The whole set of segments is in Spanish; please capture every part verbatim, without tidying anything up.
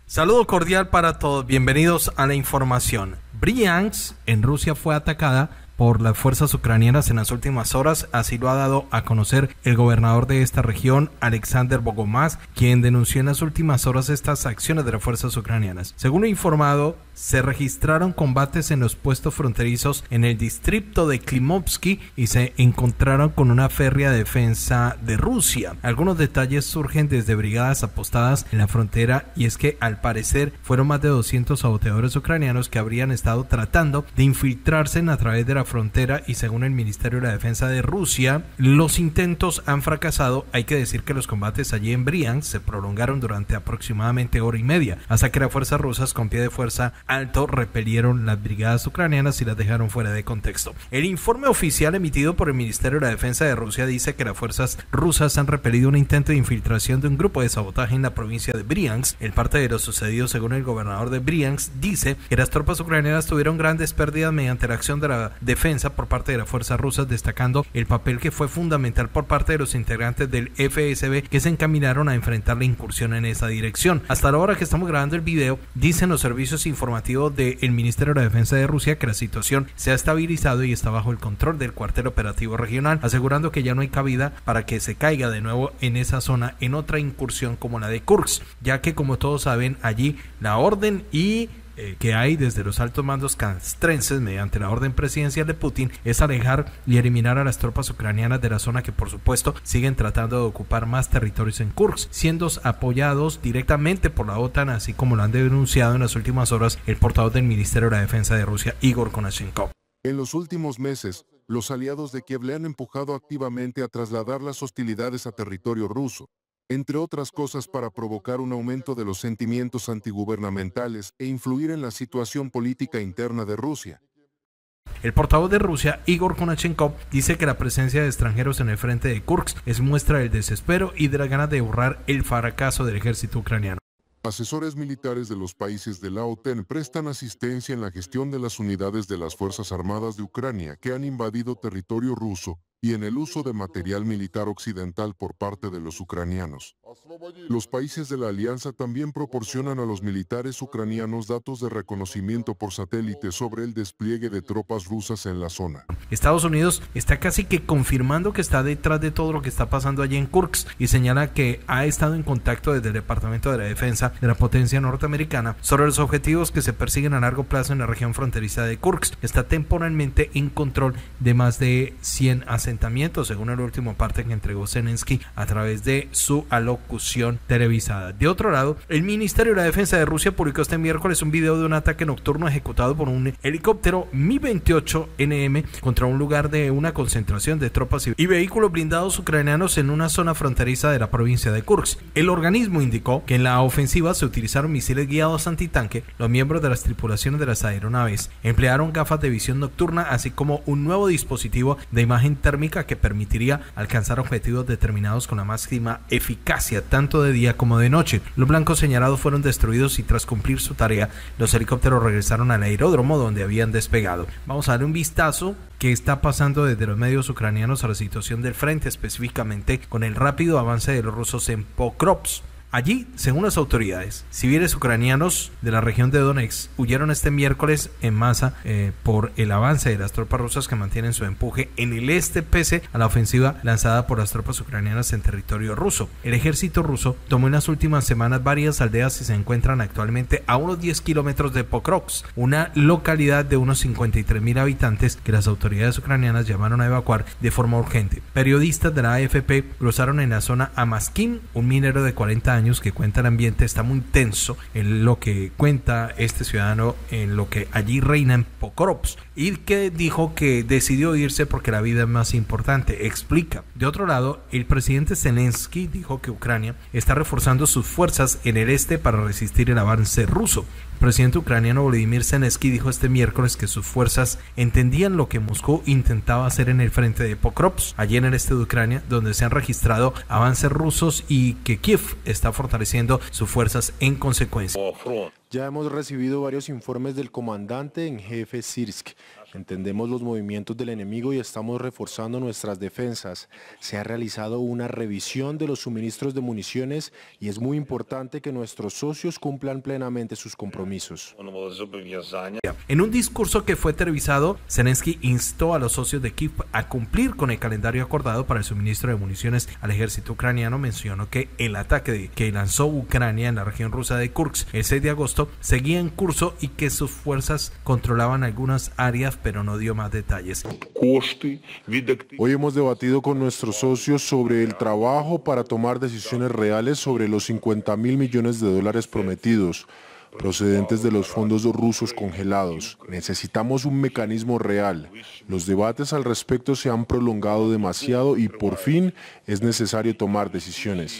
Saludo cordial para todos, bienvenidos a la información. Briansk en Rusia fue atacada por las fuerzas ucranianas en las últimas horas, así lo ha dado a conocer el gobernador de esta región, Alexander Bogomaz, quien denunció en las últimas horas estas acciones de las fuerzas ucranianas. Según lo informado, se registraron combates en los puestos fronterizos en el distrito de Klimovsky y se encontraron con una férrea defensa de Rusia. Algunos detalles surgen desde brigadas apostadas en la frontera, y es que al parecer fueron más de doscientos saboteadores ucranianos que habrían estado tratando de infiltrarse a través de la frontera, y según el Ministerio de la Defensa de Rusia, los intentos han fracasado. Hay que decir que los combates allí en Briansk se prolongaron durante aproximadamente hora y media, hasta que las fuerzas rusas con pie de fuerza alto repelieron las brigadas ucranianas y las dejaron fuera de contexto. El informe oficial emitido por el Ministerio de la Defensa de Rusia dice que las fuerzas rusas han repelido un intento de infiltración de un grupo de sabotaje en la provincia de Briansk. El parte de lo sucedido, según el gobernador de Briansk, dice que las tropas ucranianas tuvieron grandes pérdidas mediante la acción de la defensa defensa por parte de las fuerzas rusas, destacando el papel que fue fundamental por parte de los integrantes del F S B que se encaminaron a enfrentar la incursión en esa dirección. Hasta la hora que estamos grabando el video, dicen los servicios informativos del Ministerio de la Defensa de Rusia que la situación se ha estabilizado y está bajo el control del cuartel operativo regional, asegurando que ya no hay cabida para que se caiga de nuevo en esa zona en otra incursión como la de Kursk, ya que, como todos saben, allí la orden y Eh, que hay desde los altos mandos castrenses mediante la orden presidencial de Putin es alejar y eliminar a las tropas ucranianas de la zona, que por supuesto siguen tratando de ocupar más territorios en Kursk, siendo apoyados directamente por la OTAN, así como lo han denunciado en las últimas horas el portavoz del Ministerio de la Defensa de Rusia, Igor Konashenkov. En los últimos meses, los aliados de Kiev le han empujado activamente a trasladar las hostilidades a territorio ruso, entre otras cosas para provocar un aumento de los sentimientos antigubernamentales e influir en la situación política interna de Rusia. El portavoz de Rusia, Igor Konashenkov, dice que la presencia de extranjeros en el frente de Kursk es muestra del desespero y de la ganas de borrar el fracaso del ejército ucraniano. Asesores militares de los países de la OTAN prestan asistencia en la gestión de las unidades de las Fuerzas Armadas de Ucrania que han invadido territorio ruso y en el uso de material militar occidental por parte de los ucranianos. Los países de la alianza también proporcionan a los militares ucranianos datos de reconocimiento por satélite sobre el despliegue de tropas rusas en la zona. Estados Unidos está casi que confirmando que está detrás de todo lo que está pasando allí en Kursk y señala que ha estado en contacto desde el Departamento de la Defensa de la potencia norteamericana sobre los objetivos que se persiguen a largo plazo en la región fronteriza de Kursk. Está temporalmente en control de más de cien asentamientos, según el último parte que entregó Zelensky a través de su alocución televisada. De otro lado, el Ministerio de la Defensa de Rusia publicó este miércoles un video de un ataque nocturno ejecutado por un helicóptero Mi veintiocho N M contra un lugar de una concentración de tropas y vehículos blindados ucranianos en una zona fronteriza de la provincia de Kursk. El organismo indicó que en la ofensiva se utilizaron misiles guiados antitanque. Los miembros de las tripulaciones de las aeronaves emplearon gafas de visión nocturna, así como un nuevo dispositivo de imagen térmica que permitiría alcanzar objetivos determinados con la máxima eficacia, tanto de día como de noche. Los blancos señalados fueron destruidos y tras cumplir su tarea, los helicópteros regresaron al aeródromo donde habían despegado. Vamos a darle un vistazo que está pasando desde los medios ucranianos a la situación del frente, específicamente con el rápido avance de los rusos en Pokrovsk. Allí, según las autoridades, civiles ucranianos de la región de Donetsk huyeron este miércoles en masa eh, por el avance de las tropas rusas que mantienen su empuje en el este pese a la ofensiva lanzada por las tropas ucranianas en territorio ruso. El ejército ruso tomó en las últimas semanas varias aldeas y se encuentran actualmente a unos diez kilómetros de Pokrovsk, una localidad de unos cincuenta y tres mil habitantes que las autoridades ucranianas llamaron a evacuar de forma urgente. Periodistas de la A F P cruzaron en la zona a Maskin, un minero de cuarenta años que cuenta el ambiente está muy tenso en lo que cuenta este ciudadano en lo que allí reina en Pokrovsk, y que dijo que decidió irse porque la vida es más importante. Explica. De otro lado, el presidente Zelensky dijo que Ucrania está reforzando sus fuerzas en el este para resistir el avance ruso. El presidente ucraniano Volodymyr Zelensky dijo este miércoles que sus fuerzas entendían lo que Moscú intentaba hacer en el frente de Pokrovsk, allí en el este de Ucrania, donde se han registrado avances rusos y que Kiev está fortaleciendo sus fuerzas en consecuencia. Ya hemos recibido varios informes del comandante en jefe Sirsk. Entendemos los movimientos del enemigo y estamos reforzando nuestras defensas. Se ha realizado una revisión de los suministros de municiones y es muy importante que nuestros socios cumplan plenamente sus compromisos. En un discurso que fue televisado, Zelensky instó a los socios de Kiev a cumplir con el calendario acordado para el suministro de municiones al ejército ucraniano. Mencionó que el ataque que lanzó Ucrania en la región rusa de Kursk el seis de agosto seguía en curso y que sus fuerzas controlaban algunas áreas, pero no dio más detalles. Hoy hemos debatido con nuestros socios sobre el trabajo para tomar decisiones reales sobre los cincuenta mil millones de dólares prometidos, procedentes de los fondos rusos congelados. Necesitamos un mecanismo real. Los debates al respecto se han prolongado demasiado y por fin es necesario tomar decisiones.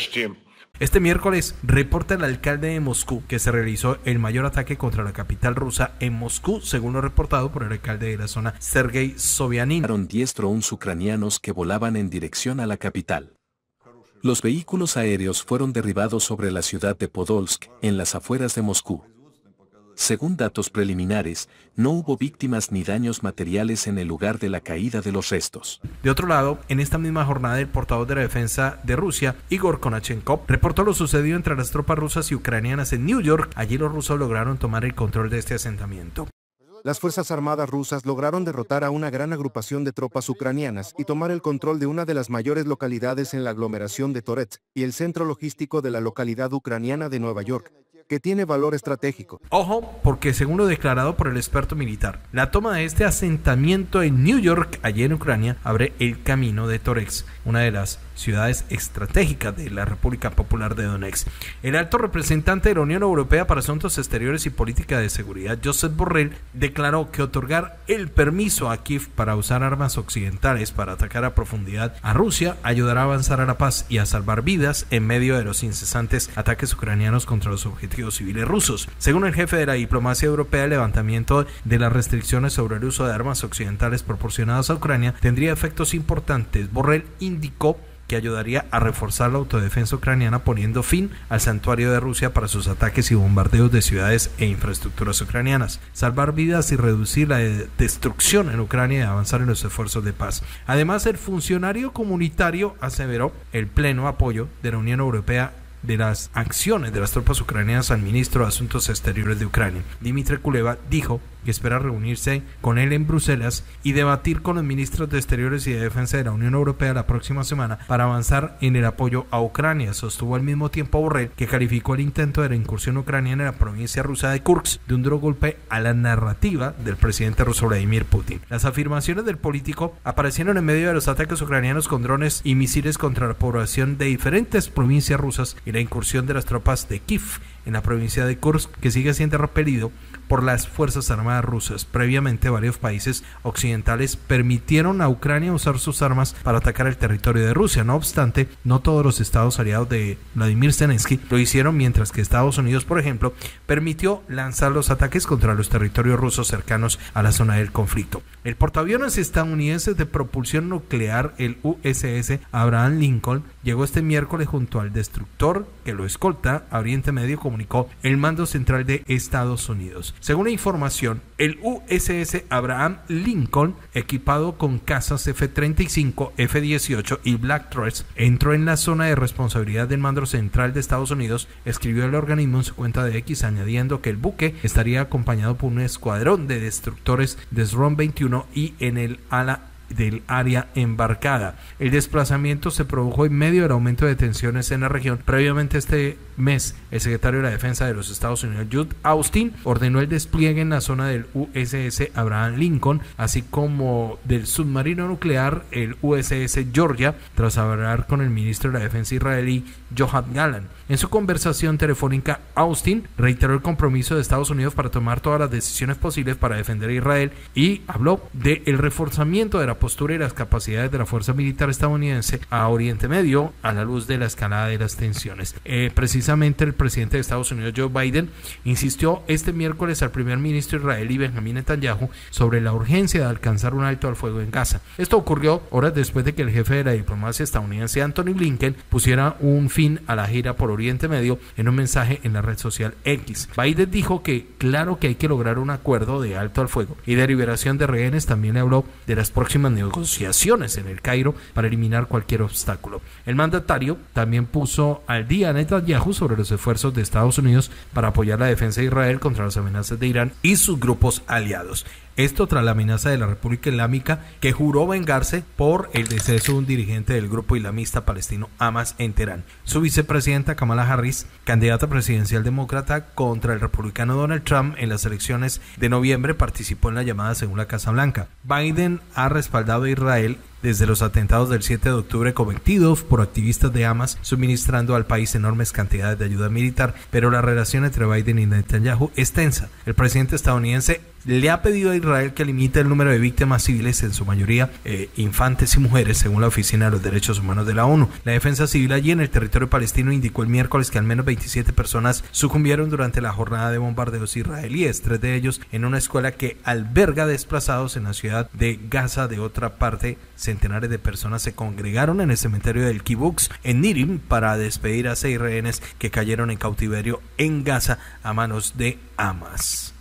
Este miércoles reporta el alcalde de Moscú que se realizó el mayor ataque contra la capital rusa en Moscú, según lo reportado por el alcalde de la zona, Sergei Sobyanin. Fueron diez drones ucranianos que volaban en dirección a la capital. Los vehículos aéreos fueron derribados sobre la ciudad de Podolsk, en las afueras de Moscú. Según datos preliminares, no hubo víctimas ni daños materiales en el lugar de la caída de los restos. De otro lado, en esta misma jornada, el portavoz de la defensa de Rusia, Igor Konachenkov, reportó lo sucedido entre las tropas rusas y ucranianas en New York. Allí los rusos lograron tomar el control de este asentamiento. Las Fuerzas Armadas rusas lograron derrotar a una gran agrupación de tropas ucranianas y tomar el control de una de las mayores localidades en la aglomeración de Torets y el centro logístico de la localidad ucraniana de Nueva York, que tiene valor estratégico. Ojo, porque según lo declarado por el experto militar, la toma de este asentamiento en New York, allí en Ucrania, abre el camino de Torets, una de las ciudades estratégicas de la República Popular de Donetsk. El alto representante de la Unión Europea para Asuntos Exteriores y Política de Seguridad, Josep Borrell, declaró que otorgar el permiso a Kiev para usar armas occidentales para atacar a profundidad a Rusia ayudará a avanzar a la paz y a salvar vidas en medio de los incesantes ataques ucranianos contra los objetivos civiles rusos. Según el jefe de la diplomacia europea, el levantamiento de las restricciones sobre el uso de armas occidentales proporcionadas a Ucrania tendría efectos importantes. Borrell indicó que ayudaría a reforzar la autodefensa ucraniana, poniendo fin al santuario de Rusia para sus ataques y bombardeos de ciudades e infraestructuras ucranianas, salvar vidas y reducir la destrucción en Ucrania y avanzar en los esfuerzos de paz. Además, el funcionario comunitario aseveró el pleno apoyo de la Unión Europea de las acciones de las tropas ucranianas al ministro de Asuntos Exteriores de Ucrania. Dmitry Kuleba dijo que espera reunirse con él en Bruselas y debatir con los ministros de Exteriores y de Defensa de la Unión Europea la próxima semana para avanzar en el apoyo a Ucrania. Sostuvo al mismo tiempo Borrell que calificó el intento de la incursión ucraniana en la provincia rusa de Kursk de un duro golpe a la narrativa del presidente ruso Vladimir Putin. Las afirmaciones del político aparecieron en medio de los ataques ucranianos con drones y misiles contra la población de diferentes provincias rusas y la incursión de las tropas de Kiev en la provincia de Kursk, que sigue siendo repelido por las Fuerzas Armadas rusas. Previamente, varios países occidentales permitieron a Ucrania usar sus armas para atacar el territorio de Rusia. No obstante, no todos los estados aliados de Vladimir Zelensky lo hicieron, mientras que Estados Unidos, por ejemplo, permitió lanzar los ataques contra los territorios rusos cercanos a la zona del conflicto. El portaaviones estadounidense de propulsión nuclear, el U S S Abraham Lincoln, llegó este miércoles junto al destructor que lo escolta a Oriente Medio, comunicó el mando central de Estados Unidos. Según la información, el U S S Abraham Lincoln, equipado con cazas F treinta y cinco, F dieciocho y Black Dress, entró en la zona de responsabilidad del mando central de Estados Unidos, escribió el organismo en su cuenta de X, añadiendo que el buque estaría acompañado por un escuadrón de destructores de S R O M veintiuno y en el ala del área embarcada. El desplazamiento se produjo en medio del aumento de tensiones en la región. Previamente este mes, el secretario de la Defensa de los Estados Unidos, Lloyd Austin, ordenó el despliegue en la zona del U S S Abraham Lincoln, así como del submarino nuclear, el U S S Georgia, tras hablar con el ministro de la Defensa israelí, Yoav Gallant. En su conversación telefónica, Austin reiteró el compromiso de Estados Unidos para tomar todas las decisiones posibles para defender a Israel y habló del reforzamiento del apoyo postura y las capacidades de la fuerza militar estadounidense a Oriente Medio a la luz de la escalada de las tensiones. Eh, precisamente el presidente de Estados Unidos, Joe Biden, insistió este miércoles al primer ministro israelí Benjamín Netanyahu sobre la urgencia de alcanzar un alto al fuego en Gaza. Esto ocurrió horas después de que el jefe de la diplomacia estadounidense, Anthony Blinken, pusiera un fin a la gira por Oriente Medio en un mensaje en la red social X. Biden dijo que claro que hay que lograr un acuerdo de alto al fuego y de liberación de rehenes. También le habló de las próximas negociaciones en el Cairo para eliminar cualquier obstáculo. El mandatario también puso al día a Netanyahu sobre los esfuerzos de Estados Unidos para apoyar la defensa de Israel contra las amenazas de Irán y sus grupos aliados. Esto tras la amenaza de la República Islámica, que juró vengarse por el deceso de un dirigente del grupo islamista palestino Hamas en Teherán. Su vicepresidenta Kamala Harris, candidata presidencial demócrata contra el republicano Donald Trump en las elecciones de noviembre, participó en la llamada según la Casa Blanca. Biden ha respaldado a Israel desde los atentados del siete de octubre cometidos por activistas de Hamas, suministrando al país enormes cantidades de ayuda militar, pero la relación entre Biden y Netanyahu es tensa. El presidente estadounidense le ha pedido a Israel que limite el número de víctimas civiles, en su mayoría eh, infantes y mujeres, según la Oficina de los Derechos Humanos de la ONU. La defensa civil allí en el territorio palestino indicó el miércoles que al menos veintisiete personas sucumbieron durante la jornada de bombardeos israelíes, tres de ellos en una escuela que alberga desplazados en la ciudad de Gaza. De otra parte, centenares de personas se congregaron en el cementerio del Kibutz en Nirim para despedir a seis rehenes que cayeron en cautiverio en Gaza a manos de Hamas.